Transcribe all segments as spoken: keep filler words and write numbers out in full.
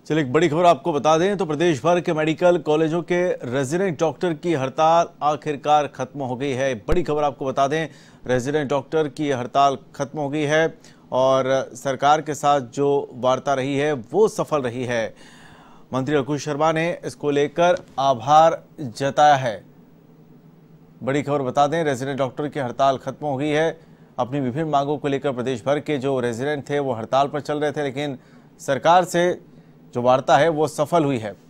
चलिए एक बड़ी खबर आपको बता दें तो प्रदेश भर के मेडिकल कॉलेजों के रेजिडेंट डॉक्टर की हड़ताल आखिरकार खत्म हो गई है। बड़ी खबर आपको बता दें, रेजिडेंट डॉक्टर की हड़ताल खत्म हो गई है और सरकार के साथ जो वार्ता रही है वो सफल रही है। मंत्री अंकुश शर्मा ने इसको लेकर आभार जताया है। बड़ी खबर बता दें, रेजिडेंट डॉक्टर की हड़ताल खत्म हो गई है। अपनी विभिन्न मांगों को लेकर प्रदेश भर के जो रेजिडेंट थे वो हड़ताल पर चल रहे थे, लेकिन सरकार से जो वार्ता है वो सफल हुई है।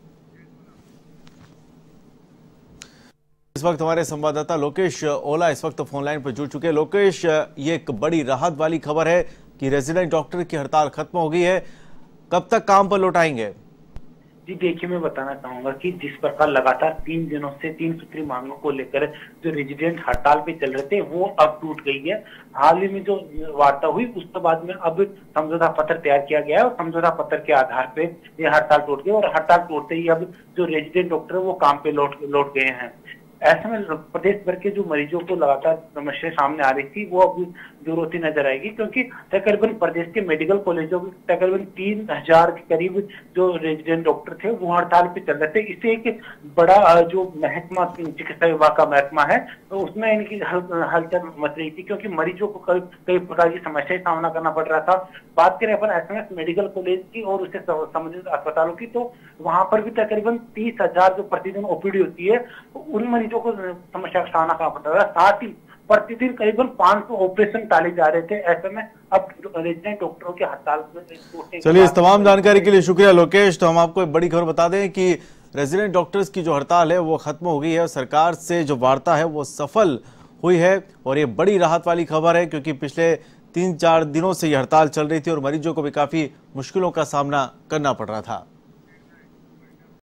इस वक्त हमारे संवाददाता लोकेश ओला इस वक्त फोन लाइन पर जुड़ चुके हैं। लोकेश, ये एक बड़ी राहत वाली खबर है कि रेजिडेंट डॉक्टर की हड़ताल खत्म हो गई है। कब तक काम पर लौट आएंगे? जी देखिए, मैं बताना चाहूंगा कि जिस प्रकार लगातार तीन दिनों से तीन सूत्री मांगों को लेकर जो रेजिडेंट हड़ताल पे चल रहे थे वो अब टूट गई है। हाल ही में जो वार्ता हुई उसके बाद में अब समझौता पत्र तैयार किया गया है और समझौता पत्र के आधार पे ये हड़ताल टूट गई और हड़ताल टूटते ही अब जो रेजिडेंट डॉक्टर है वो काम पे लौट लौट गए हैं। ऐसे में प्रदेश भर के जो मरीजों को लगातार समस्या सामने आ रही थी वो अब दूर होती नजर आएगी, क्योंकि तकरीबन प्रदेश के मेडिकल कॉलेजों में तकरीबन तीन हजार के करीब जो रेजिडेंट डॉक्टर थे वो हड़ताल पे चल रहे थे। इससे एक बड़ा जो महकमा चिकित्सा विभाग का महकमा है तो उसमें इनकी हलचल मच रही थी, क्योंकि मरीजों को कई कई प्रकार की समस्या का सामना करना पड़ रहा था। बात करें अपन एसएमएस मेडिकल कॉलेज की और उससे संबंधित अस्पतालों की, तो वहां पर भी तकरीबन तीस हजार जो प्रतिदिन ओपीडी होती है तो उन मरीजों को समस्या का सामना करना पड़ रहा है। साथ ही प्रतिदिन करीबन पाँच सौ ऑपरेशन टाले जा रहे थे। ऐसे में अब रेजिडेंट डॉक्टरों की हड़ताल। चलिए, इस तमाम जानकारी के लिए शुक्रिया लोकेश। तो हम आपको एक बड़ी खबर बता दें कि रेजिडेंट डॉक्टर्स की जो हड़ताल है वो खत्म हो गई है और सरकार से जो वार्ता है वो सफल हुई है और ये बड़ी राहत वाली खबर है, क्योंकि पिछले तीन चार दिनों से ये हड़ताल चल रही थी और मरीजों को भी काफी मुश्किलों का सामना करना पड़ रहा था।